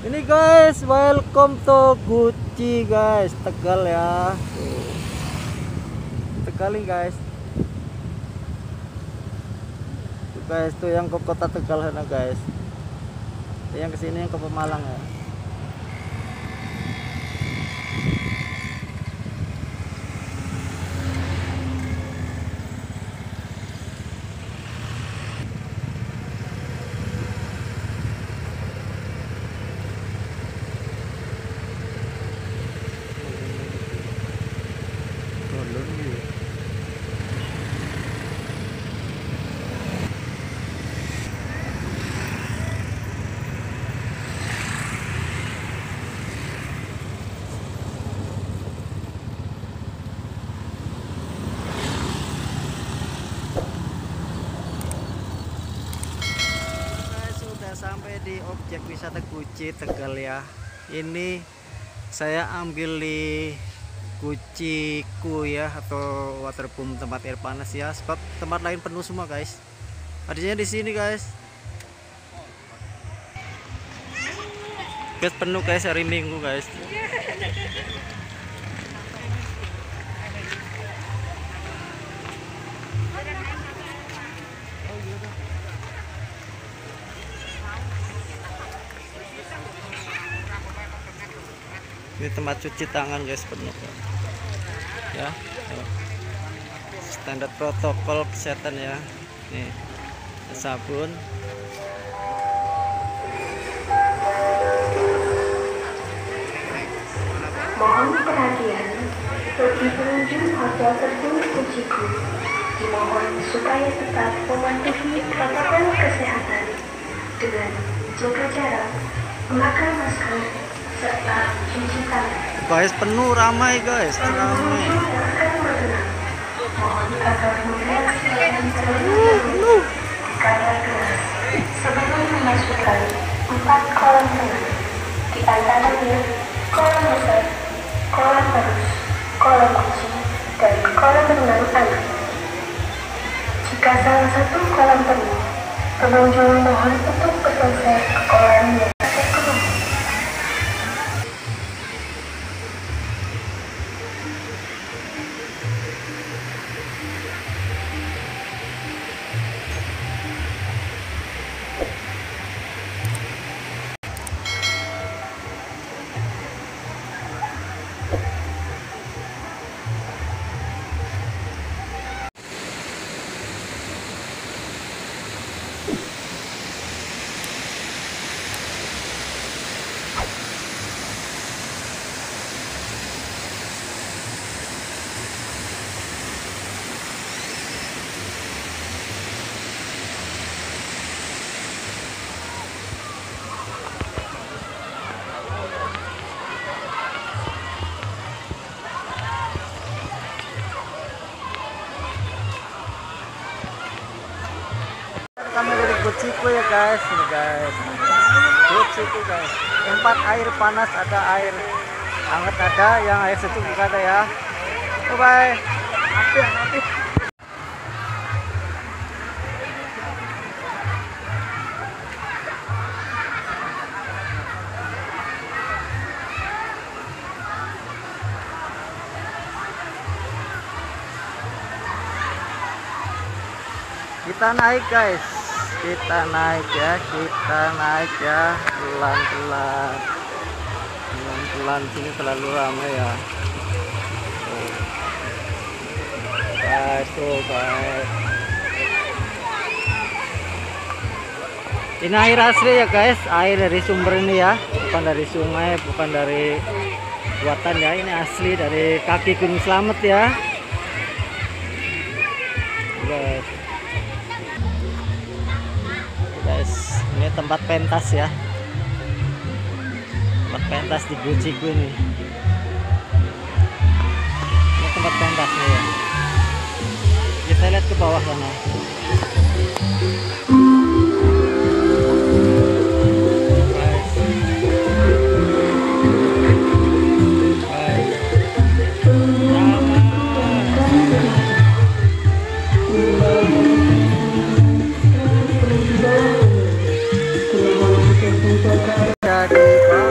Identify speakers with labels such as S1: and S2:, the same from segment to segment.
S1: Ini guys, welcome to Gucci guys, Tegal ya. Tegal ini guys. Tuh guys, tuh yang ke kota Tegal sana guys. Yang kesini yang ke Pemalang ya. Sampai di objek wisata Gucci Tegal ya. Ini saya ambil di Gucci-ku ya, atau waterboom tempat air panas ya, sebab tempat lain penuh semua guys. Adanya di sini guys. Guys penuh guys hari Minggu guys. Ini tempat cuci tangan guys, penuh ya, standar protokol kesehatan ya. Nih sabun,
S2: mohon perhatian bagi pengunjung hotel tersebut Gucci-ku, dimohon supaya tetap mematuhi protokol kesehatan dengan jaga jarak, memakai masker, serta cuci tangan.
S1: guys penuh, ramai guys, ramai.
S2: Mohon agar memperhatikan terlebih kadar gelas sebelum memasukkan 4 kolam renang, di antaranya kolam besar, kolam arus, kolam kecil, dan kolam renang anak. Jika salah satu kolam penuh, pengunjung mohon untuk bergeser ke kolam yang terkecil.
S1: Kami dari Gucci-ku ya guys, ini guys, Gucci-ku guys. Tempat air panas ada, air hangat ada, yang air sejuk juga ada ya. Bye bye. Kita naik guys, kita naik ya, pelan-pelan, sini terlalu ramai ya guys. Tuh guys, ini air asli ya guys, air dari sumber ini ya, bukan dari sungai, bukan dari buatan ya, ini asli dari kaki Gunung Slamet ya guys. Ini tempat pentas ya, tempat pentas di Gucci-ku ini tempat pentasnya ya. Kita lihat ke bawah sana. Jadi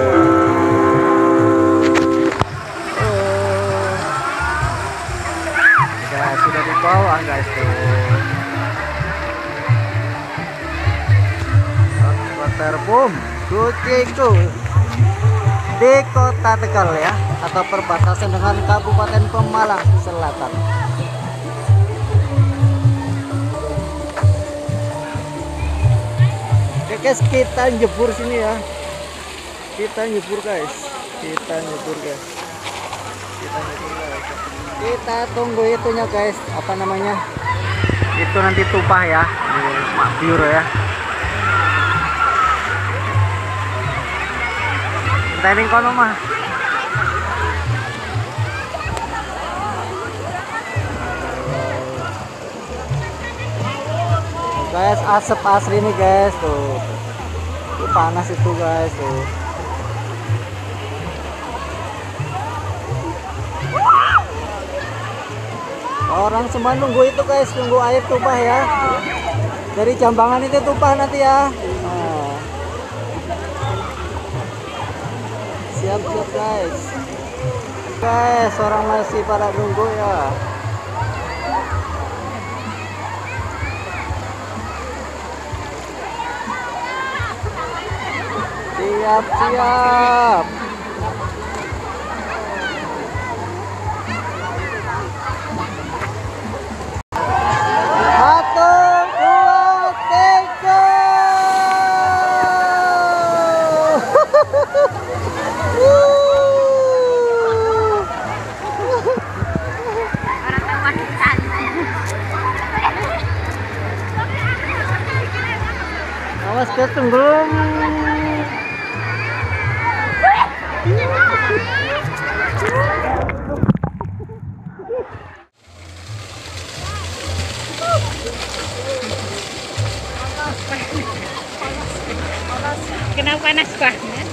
S1: bawah guys tuh. Waterboom Kuciku di Kota Tegal ya, atau perbatasan dengan Kabupaten Pemalang Selatan. Oke guys, kita nyebur sini ya. Kita nyebur guys. Kita tunggu itunya guys, apa namanya? Itu nanti tumpah ya. Mak biru ya. Tending kono mah. Guys, asap asli nih guys tuh. Tuh panas itu guys tuh. Orang semua nunggu itu guys, nunggu air tumpah ya. Dari jambangan itu tumpah nanti ya. Nah. Siap-siap guys. Guys, orang masih pada nunggu ya. Siap-siap. Awas ketenggelam.
S3: Kenapa panas banget?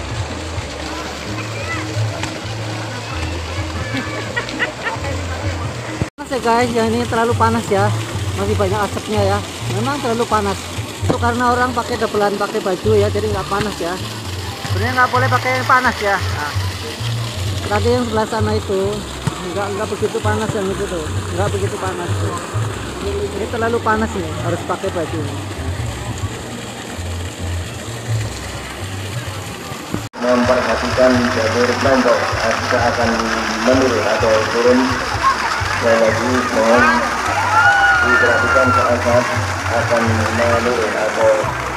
S1: Panas ya guys, ya ini terlalu panas ya. Masih banyak asapnya ya. Memang terlalu panas. Itu karena orang pakai dobelan, pakai baju ya, jadi nggak panas ya. Sebenarnya nggak boleh pakai yang panas ya. Nah, tadi yang sebelah sana itu nggak begitu panas, yang itu tuh nggak begitu panas tuh. Ini terlalu panas nih, harus pakai baju.
S4: Memperhatikan jalur lombok jika akan menurun atau turun. Sekali lagi mohon diperhatikan saat akan menurun atau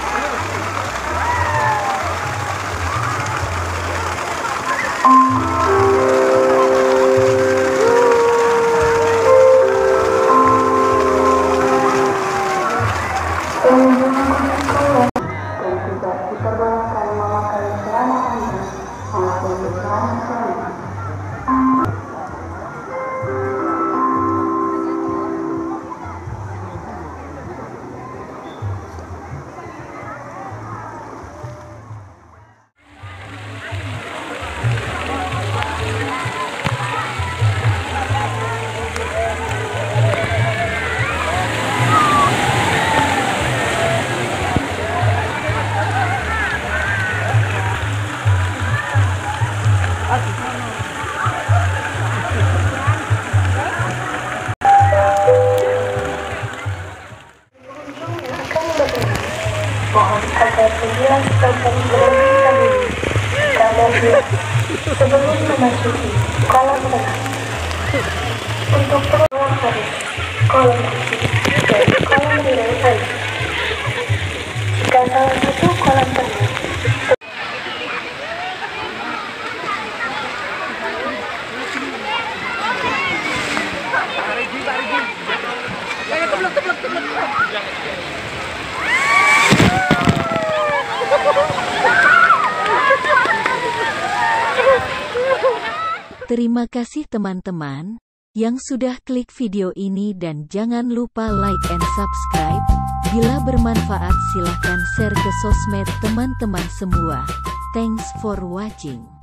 S2: mohon agar penjelas tentang berlebih dahulu karena sebelum memasuki kolam renang. Untuk perubahan hari, kolam kecil dan kolam renang air. Jika salah satu kolam renang
S3: Terima kasih teman-teman yang sudah klik video ini dan jangan lupa like and subscribe. Bila bermanfaat silahkan share ke sosmed teman-teman semua. Thanks for watching.